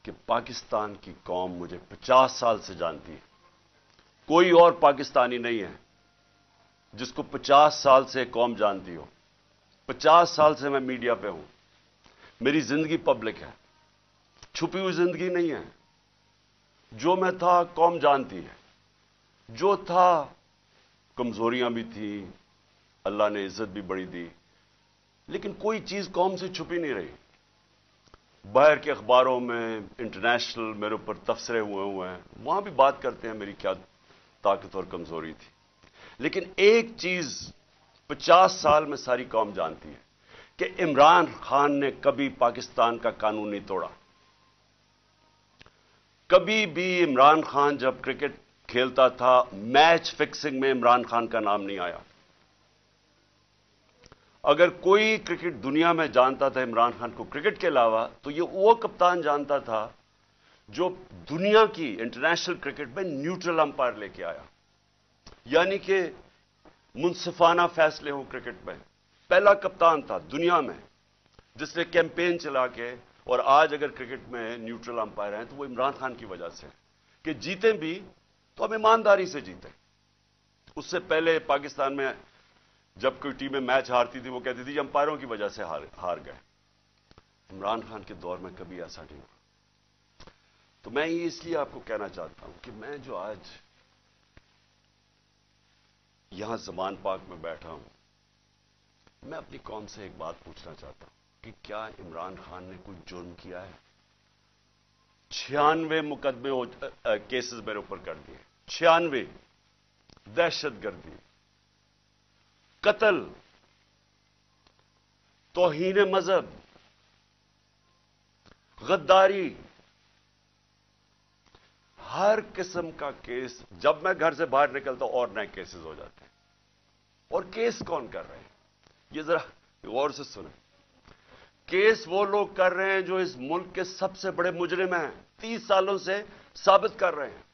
کہ پاکستان کی قوم مجھے 50 سال سے جانتی ہے. کوئی اور پاکستانی نہیں ہے جس کو 50 سال سے قوم جانتی ہو. 50 سال سے میں میڈیا پہ ہوں. میری زندگی پبلک ہے، چھپی ہوئی زندگی نہیں ہے. جو میں تھا قوم جانتی ہے. جو تھا کمزوریاں بھی تھیں، اللہ نے عزت بھی بڑی دی، لیکن کوئی چیز قوم سے چھپی نہیں رہی. باہر کے اخباروں میں انٹرنیشنل میرے اوپر تبصرے ہوئے ہیں، وہاں بھی بات کرتے ہیں میری کیا طاقت اور کمزوری تھی. لیکن ایک چیز 50 سال میں ساری قوم جانتی ہے کہ عمران خان نے کبھی پاکستان کا قانون نہیں توڑا. کبھی بھی عمران خان جب کرکٹ کھیلتا تھا، میچ فکسنگ میں عمران خان کا نام نہیں آیا. اگر کوئی کرکٹ دنیا میں جانتا تھا عمران خان کو کرکٹ کے علاوہ، تو یہ وہ کپتان جانتا تھا جو دنیا کی انٹرنیشنل کرکٹ میں نیوٹرل امپائر لے کے آیا، یعنی کہ منصفانہ فیصلے ہو کرکٹ میں. پہلا کپتان تھا دنیا میں جس نے کیمپین چلا کے، اور آج اگر کرکٹ میں نیوٹرل امپائر ہیں تو وہ عمران خان کی وجہ سے کہ جیتے بھی تو ہم ایمانداری سے جیتے. اس سے پہلے پاکستان میں جب کوئی ٹیمیں میچ ہارتی تھی وہ کہتی تھی امپائروں کی وجہ سے ہار گئے. عمران خان کے دور میں کبھی ایسا نہیں ہوا. تو میں یہ اس لیے آپ کو کہنا چاہتا ہوں کہ میں جو آج یہاں زمان پاک میں بیٹھا ہوں، میں اپنی قوم سے ایک بات پوچھنا چاہتا ہوں کہ کیا عمران خان نے کوئی جرم کیا ہے؟ 96 مقدمے کیسز میرے اوپر کر دیے. 96. دہشت گردی، قتل، توہین مذہب، غداری، ہر قسم کا کیس. جب میں گھر سے باہر نکلتا ہوں اور نئے کیسز ہو جاتے ہیں. اور کیس کون کر رہے ہیں؟ یہ ذرا غور سے سنیں. کیس وہ لوگ کر رہے ہیں جو اس ملک کے سب سے بڑے مجرم ہیں، 30 سالوں سے ثابت کر رہے ہیں.